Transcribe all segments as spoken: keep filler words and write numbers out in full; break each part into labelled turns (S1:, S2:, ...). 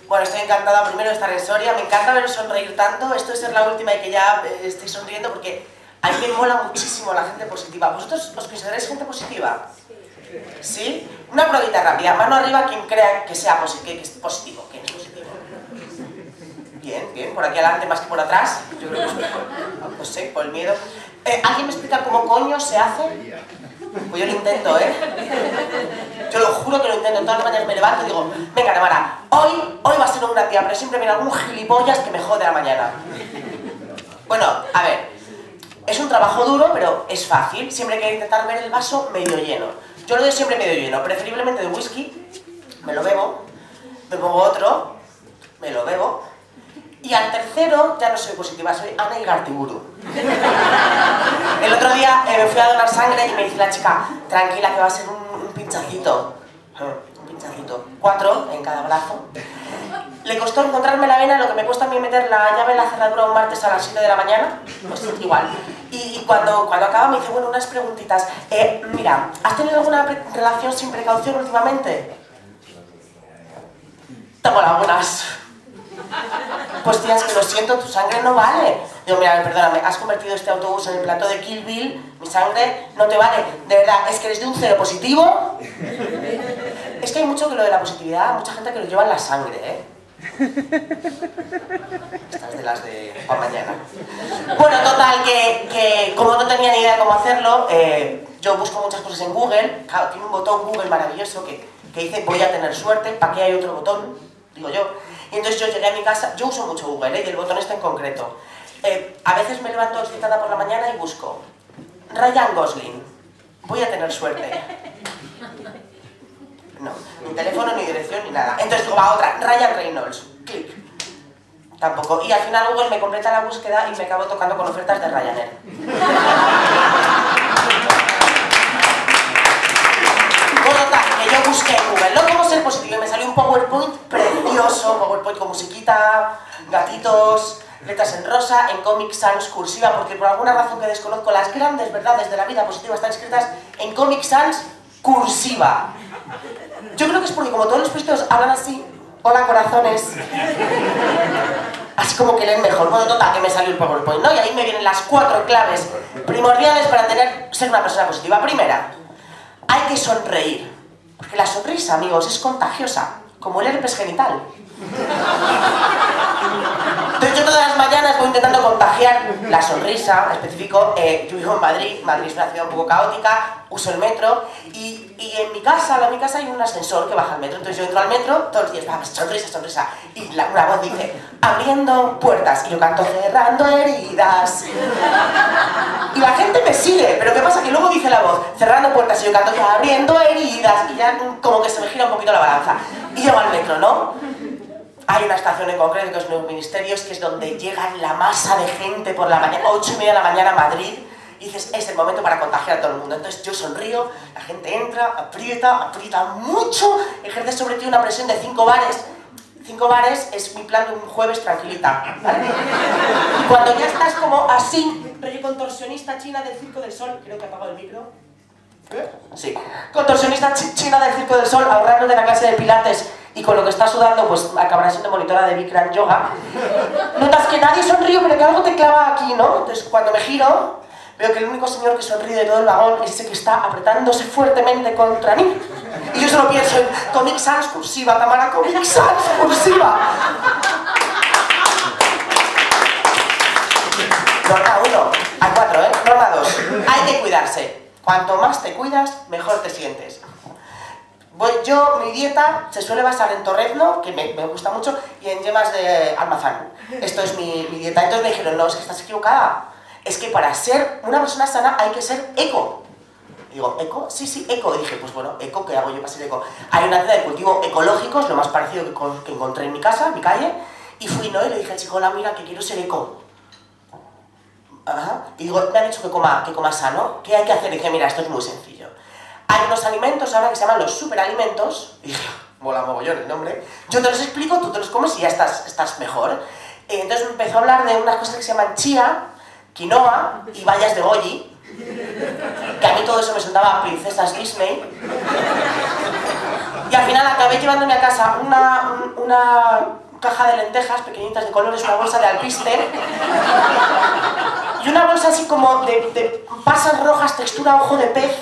S1: Bueno, estoy encantada primero de estar en Soria, me encanta veros sonreír tanto, esto es ser la última y que ya estoy sonriendo porque a mí me mola muchísimo la gente positiva. ¿Vosotros os consideráis gente positiva? ¿Sí? Una probita rápida, mano arriba quien crea que sea posi que es positivo, que es positivo. Bien, bien, por aquí adelante más que por atrás, yo creo que es mejor, no sé, por el miedo. Eh, ¿Alguien me explica cómo coño se hace? Pues yo lo intento, ¿eh? Yo lo juro que lo intento, todas las mañanas me levanto y digo, venga, Tamara, hoy, hoy va a ser un gran día, pero siempre viene algún gilipollas que me jode a la mañana. Bueno, a ver, es un trabajo duro, pero es fácil, siempre hay que intentar ver el vaso medio lleno. Yo lo doy siempre medio lleno, preferiblemente de whisky, me lo bebo, me pongo otro, me lo bebo, y al tercero ya no soy positiva, soy Ana Igartiburu. El otro día eh, me fui a donar sangre y me dice la chica, tranquila que va a ser un, un pinchacito. Un pinchacito. Cuatro en cada brazo. Le costó encontrarme la vena lo que me cuesta a mí meter la llave en la cerradura un martes a las siete de la mañana. Pues igual. Y cuando, cuando acaba me dice, bueno, unas preguntitas. Eh, mira, ¿has tenido alguna relación sin precaución últimamente? Tengo algunas. Pues tía, es que lo siento, tu sangre no vale. Digo, mira, perdóname, has convertido este autobús en el plató de Kill Bill, mi sangre no te vale. De verdad, es que eres de un cero positivo. Es que hay mucho que lo de la positividad, mucha gente que lo lleva en la sangre, ¿eh? Estas de las de para mañana. Bueno, total, que, que como no tenía ni idea de cómo hacerlo, eh, yo busco muchas cosas en Google. Claro, tiene un botón Google maravilloso que, que dice voy a tener suerte, ¿para qué hay otro botón? Digo yo. Y entonces yo llegué a mi casa, yo uso mucho Google, ¿eh? Y el botón está en concreto. Eh, a veces me levanto excitada por la mañana y busco Ryan Gosling, voy a tener suerte. No, ni teléfono, ni dirección, ni nada. Entonces digo, va otra, Ryan Reynolds, clic. Tampoco. Y al final Google me completa la búsqueda y me acabo tocando con ofertas de Ryanair. Bueno, tal, que yo busqué en Google, ¿no? ¿Cómo ser positivo? Y me salió un PowerPoint precioso, PowerPoint con musiquita, gatitos, letras en rosa, en Comic Sans cursiva, porque por alguna razón que desconozco, las grandes verdades de la vida positiva están escritas en Comic Sans cursiva. Yo creo que es porque como todos los positivos hablan así, hola corazones, así como que leen mejor. Bueno, total, que me salió el PowerPoint, ¿no? Y ahí me vienen las cuatro claves primordiales para tener, ser una persona positiva. Primera, hay que sonreír, porque la sonrisa, amigos, es contagiosa, como el herpes genital. Entonces yo todas las mañanas voy intentando contagiar la sonrisa, específico, eh, yo vivo en Madrid, Madrid es una ciudad un poco caótica, uso el metro, y, y en mi casa, en mi casa hay un ascensor que baja el metro, entonces yo entro al metro todos los días, vamos, sonrisa, sonrisa, y la, una voz dice, abriendo puertas, y yo canto, cerrando heridas. Y la gente me sigue, pero ¿qué pasa? Que luego dice la voz, cerrando puertas, y yo canto, abriendo heridas, y ya como que se me gira un poquito la balanza. Y llego al metro, ¿no? Hay una estación en concreto que es Nuevos Ministerios, que es donde llega la masa de gente por la mañana, ocho y media de la mañana a Madrid, y dices, es el momento para contagiar a todo el mundo. Entonces yo sonrío, la gente entra, aprieta, aprieta mucho, ejerce sobre ti una presión de cinco bares. Cinco bares es mi plan de un jueves tranquilita, ¿vale? Y cuando ya estás como así, rollo contorsionista china del Circo del Sol, creo que he apagado el micro. ¿Eh? Sí. Contorsionista ch china del Circo del Sol, ahorrando de la clase de pilates y con lo que está sudando, pues acabará siendo monitora de Bikram Yoga. Notas que nadie sonríe, pero que algo te clava aquí, ¿no? Entonces cuando me giro, veo que el único señor que sonríe de todo el vagón es ese que está apretándose fuertemente contra mí. Y yo solo pienso en Comic Sans cursiva, Tamara, Comic Sans cursiva. Norma uno, hay cuatro, ¿eh? Norma dos, hay que cuidarse. Cuanto más te cuidas, mejor te sientes. Voy, yo, mi dieta se suele basar en torrezno, que me, me gusta mucho, y en yemas de almazán. Esto es mi, mi dieta. Entonces me dijeron, no, es que estás equivocada. Es que para ser una persona sana hay que ser eco. Y digo, ¿eco? Sí, sí, eco. Y dije, pues bueno, eco, ¿qué hago yo para ser eco? Hay una tienda de cultivo ecológico, es lo más parecido que, que encontré en mi casa, en mi calle, y fui, ¿no? Y le dije al chico, hola, mira, que quiero ser eco. Ajá. Y digo, me han dicho que coma, que coma sano, ¿qué hay que hacer? Y dije, mira, esto es muy sencillo. Hay unos alimentos ahora que se llaman los superalimentos, y dije, mola mogollón el nombre, yo te los explico, tú te los comes y ya estás, estás mejor. Eh, entonces me empezó a hablar de unas cosas que se llaman chía, quinoa y bayas de goji, que a mí todo eso me sonaba a princesas Disney. Y al final acabé llevándome a casa una, una caja de lentejas pequeñitas de colores, una bolsa de alpiste y una bolsa así como de, de pasas rojas, textura ojo de pez,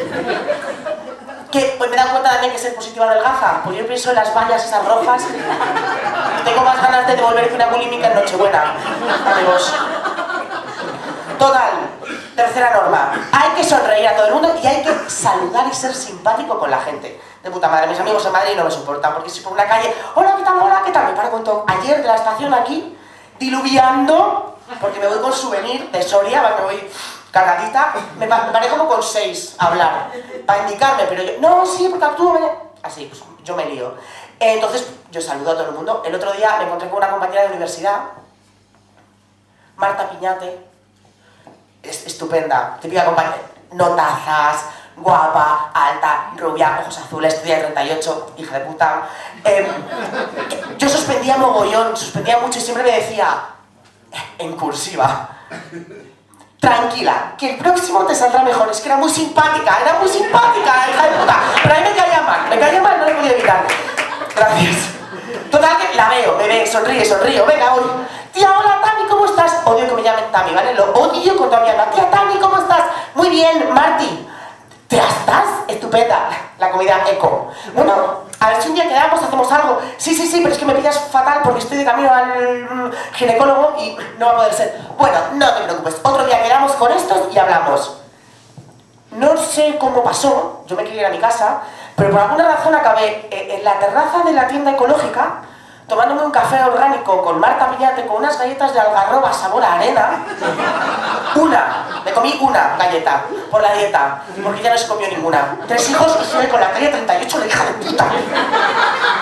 S1: que pues me he dado cuenta también que ser positiva adelgaza, porque yo pienso en las vallas esas rojas y tengo más ganas de devolver que una bulímica en Nochebuena, amigos. Total, tercera norma, hay que sonreír a todo el mundo y hay que saludar y ser simpático con la gente. De puta madre, mis amigos en Madrid no me soportan, porque si por una calle, hola, ¿qué tal? Hola, ¿qué tal? Me paro con todo. Ayer de la estación aquí, diluviando, porque me voy con souvenir de Soria, me voy cargadita, me, pa me paré como con seis a hablar, para indicarme, pero yo, no, sí, porque actúo, así, pues yo me lío. Entonces, yo saludo a todo el mundo. El otro día me encontré con una compañera de universidad, Marta Piñate, es estupenda, típica compañera, notazas, guapa, alta, rubia, ojos azules, estudia treinta y ocho, hija de puta. Eh, yo suspendía mogollón, suspendía mucho y siempre me decía, en cursiva, tranquila, que el próximo te saldrá mejor. Es que era muy simpática, era muy simpática, hija de puta. Pero a mí me caía mal, me caía mal, no lo podía evitar. Gracias. Total que la veo, me ve, sonríe, sonrío, venga, voy. Tía, hola, Tami, ¿cómo estás? Odio que me llamen Tami, ¿vale? Lo odio con toda mi alma. Tía, Tami, ¿cómo estás? Muy bien, Marti. ¿Te estás? Estupenda. La comida eco. Bueno, a ver si un día quedamos, hacemos algo. Sí, sí, sí, pero es que me pillas fatal porque estoy de camino al ginecólogo y no va a poder ser. Bueno, no te preocupes. Otro día quedamos con estos y hablamos. No sé cómo pasó, yo me quería ir a mi casa, pero por alguna razón acabé en la terraza de la tienda ecológica tomándome un café orgánico con Marta Piñate, con unas galletas de algarroba sabor a arena. Una, me comí una galleta por la dieta, porque ya no se comió ninguna. Tres hijos y sigue con la talla treinta y ocho, la hija de puta.